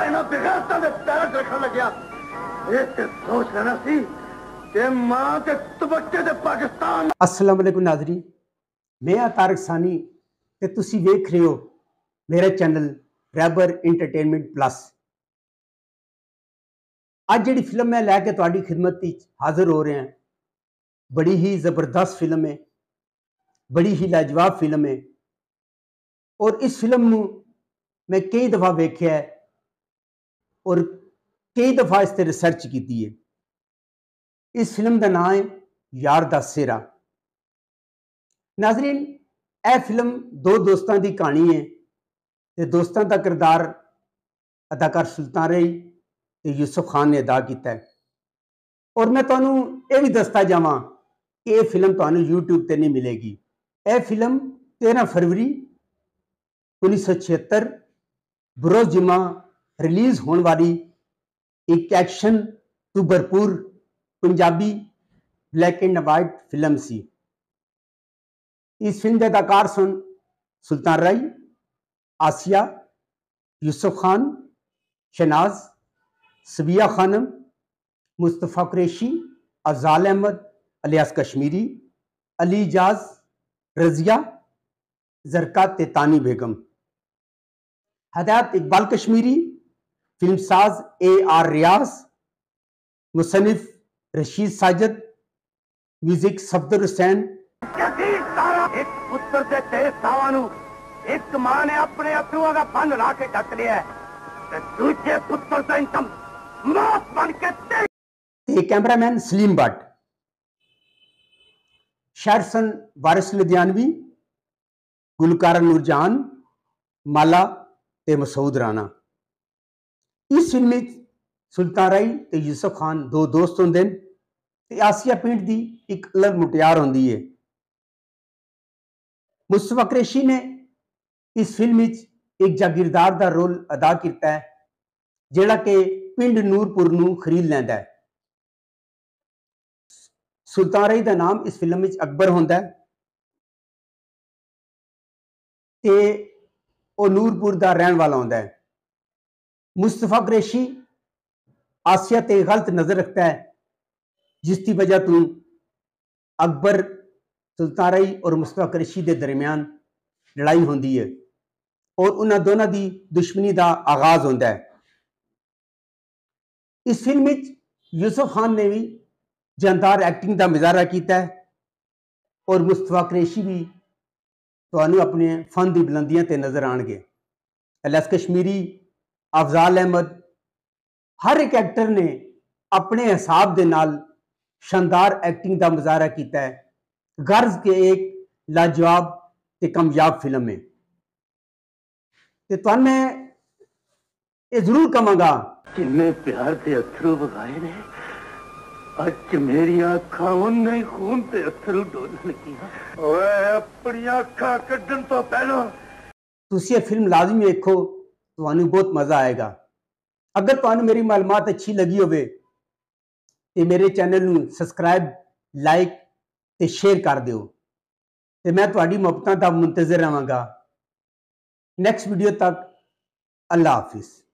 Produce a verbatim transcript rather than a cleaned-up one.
इन्हां बेगैरतां दे पैरां च रखण लग्या इह ते सोच लेना सी कि मां ते तबक्के दे पाकिस्तान। अस्सलाम वालेकुम नाज़रीन, मैं हाँ तारक सानी ते तुसी वेख रहे हो मेरा चैनल रैबर इंटरटेनमेंट प्लस। आज जिहड़ी फिल्म मैं लैके तुहाडी खिदमत विच हाज़र हो रहे हैं, बड़ी ही ज़बरदस्त फिल्म है, बड़ी ही लाजवाब फिल्म है और इस फिल्म नूं मैं कई दफ़ा वेख्या है और कई दफ़ा इस ते रिसर्च की है। इस फिल्म का नाम है यार दा सेहरा। नाज़रीन, यह फिल्म दो दोस्तों की कहानी है ते दोस्तों का किरदार अदाकार सुल्तान रई ते यूसुफ खान ने अदा किया है। और मैं तुहानू ये भी दसता जावां कि यह फिल्म तुहानू यूट्यूब पर नहीं मिलेगी। यह फिल्म तेरह फरवरी उन्नीस सौ छिहत्तर बरोज़ जुम्मा रिलीज़ होने वाली एक एक्शन तो भरपूर Punjabi black and white film सी। इस फिल्म के अदाकार सन सुल्तान रई, आसिया, यूसुफ खान, शहनाज, सबिया खानम, मुस्तफ़ा कुरैशी, अफजाल अहमद अलियास कश्मीरी, अली इजाज, रजिया, जरका तेतानी बेगम, हदायत इकबाल कश्मीरी, फिल्मसाज ए आर रियाज, मुसन्निफ रशीद साजिद, म्यूजिक सफदर हुसैन। एक पुत्र दे तेरे सावां नूं एक मां ने अपने अथरुआं दा बन ला के ढक लिया है ते दूजे पुत्र दा इंतम मौत बन के ते कैमरामैन सलीम भट्ट, शायर सन वारिस लुधियानवी, गुलकारा नूरजहान, माला ते मसूद राणा। इस फिल्म में सुल्तान रई ते यूसुफ खान दो दोस्त होंदे ने ते आसिया पिंड दी एक अलग मुटियार होंदी है। मुस्तफा कुरैशी ने इस फिल्म में एक जागीरदार का रोल अदा किया है जिहड़ा कि पिंड नूरपुर नूं खरीद लैंदा है। सुल्तान रई का नाम इस फिल्म में अकबर होंदा है ते वो नूरपुर का रहने वाला होंदा है। मुस्तफा कुरैशी आसिया ते गलत नजर रखता है जिसकी वजह तो अकबर, सुल्तान रई और मुस्तफा कुरैशी के दरमियान लड़ाई होती है और उन्होंने दोनों की दुश्मनी का आगाज होता है। इस फिल्म में यूसुफ खान ने भी जानदार एक्टिंग का मुजाहरा किया है और मुस्तफा कुरैशी भी तुहानू अपने फन की बुलंदियां ते नजर आएंगे। अलियास कश्मीरी, अफजाल अहमद, हर एक एक्टर ने अपने हिसाब के नाल शानदार एक्टिंग का मुजाहरा किया है। गर्ज के एक लाजवाब ते कामयाब फिल्म है ते तुहानू मैं ये जरूर कहूँगा जिन्ने प्यार के अथरू बगाए ने अज मेरी अखां उन्ने खून ते अथरू डोलन लगियां। ओए अपनी अखां कड्डण तो पहला तुसी ये फिल्म लाजमी देखो, तुहानू बहुत मजा आएगा। अगर तुहानू मेरी मालूमात अच्छी लगी होवे ते मेरे चैनल नू सबसक्राइब, लाइक ते शेयर कर दिओ ते मैं तुहाडी मुहब्बतां दा मुंतज़िर रहांगा। नेक्स्ट वीडियो तक अल्लाह हाफिज़।